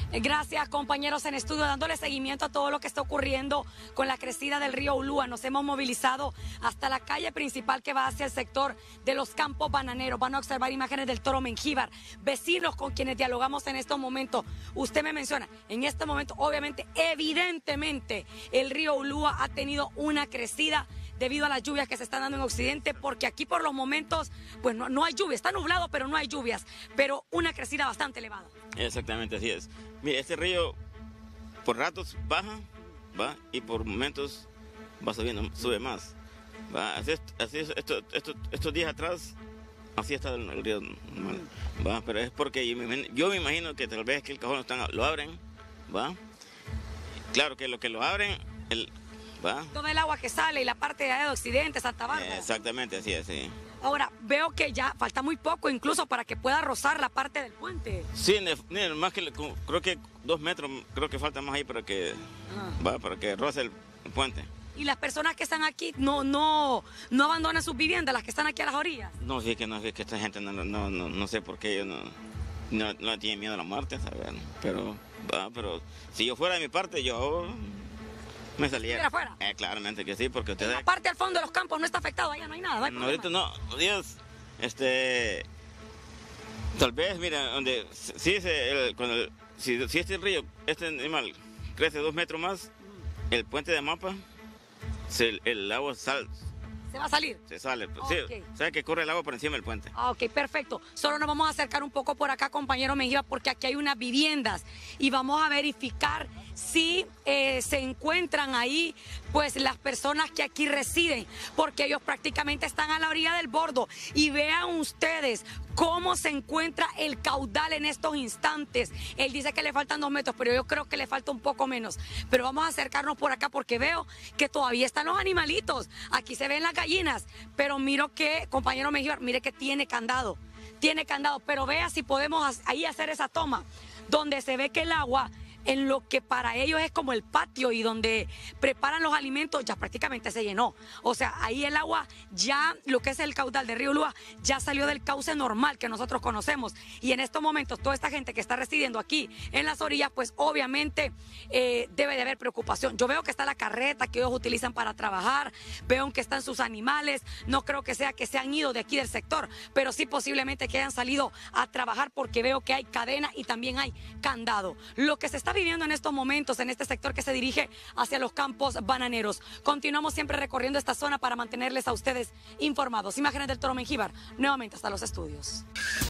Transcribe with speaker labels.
Speaker 1: Gracias, compañeros en estudio, dándole seguimiento a todo lo que está ocurriendo con la crecida del río Ulúa. Nos hemos movilizado hasta la calle principal que va hacia el sector de los campos bananeros. Van a observar imágenes del Toro Mengíbar, vecinos con quienes dialogamos en estos momentos. Usted me menciona, en este momento, obviamente, evidentemente, el río Ulúa ha tenido una crecida debido a las lluvias que se están dando en Occidente, porque aquí por los momentos, pues no hay lluvia, está nublado, pero no hay lluvias, pero una crecida bastante elevada.
Speaker 2: Exactamente, así es. Mire, este río por ratos baja, va, y por momentos va subiendo, sube más. Va, así es, estos días atrás, así está el río normal, va, pero es porque yo me imagino que tal vez que el cajón lo abren, va. Claro que lo abren, va.
Speaker 1: Todo el agua que sale y la parte de allá de Occidente, Santa Bárbara.
Speaker 2: Exactamente, así es, sí.
Speaker 1: Ahora, veo que ya falta muy poco incluso para que pueda rozar la parte del puente.
Speaker 2: Sí, más que, creo que 2 metros, creo que falta más ahí para que, para que roce el puente.
Speaker 1: ¿Y las personas que están aquí no abandonan sus viviendas, las que están aquí a las orillas?
Speaker 2: No, sí que esta gente no sé por qué ellos no tienen miedo a la muerte, ¿sabes? Pero si yo fuera de mi parte, yo me saliera.
Speaker 1: ¿Afuera?
Speaker 2: Claramente que sí, porque ustedes...
Speaker 1: La parte al fondo de los campos no está afectado, allá no hay nada.
Speaker 2: No, ahorita no, Dios, tal vez, mira, donde si este río, este animal crece 2 metros más, el puente de Mapa, el agua ¿se
Speaker 1: va a salir?
Speaker 2: Se sale,
Speaker 1: Okay.
Speaker 2: Sí, sabe que corre el agua por encima del puente.
Speaker 1: Ok, perfecto. Solo nos vamos a acercar un poco por acá, compañero Mengíbar, porque aquí hay unas viviendas y vamos a verificar si se encuentran ahí pues las personas que aquí residen, porque ellos prácticamente están a la orilla del bordo. Y vean ustedes cómo se encuentra el caudal en estos instantes. Él dice que le faltan 2 metros, pero yo creo que le falta un poco menos. Pero vamos a acercarnos por acá porque veo que todavía están los animalitos. Aquí se ven las gallinas, pero miro que, compañero Mengíbar, mire que tiene candado, pero vea si podemos ahí hacer esa toma, donde se ve que el agua, en lo que para ellos es como el patio y donde preparan los alimentos, ya prácticamente se llenó. O sea, ahí el agua ya, lo que es el caudal del río Ulúa, ya salió del cauce normal que nosotros conocemos. Y en estos momentos, toda esta gente que está residiendo aquí en las orillas, pues obviamente debe de haber preocupación. Yo veo que está la carreta que ellos utilizan para trabajar, veo que están sus animales, no creo que sea que se han ido de aquí del sector, pero sí posiblemente que hayan salido a trabajar porque veo que hay cadena y también hay candado. Lo que se está viviendo en estos momentos en este sector que se dirige hacia los campos bananeros. Continuamos siempre recorriendo esta zona para mantenerles a ustedes informados. Imágenes del Toro Mengíbar, nuevamente hasta los estudios.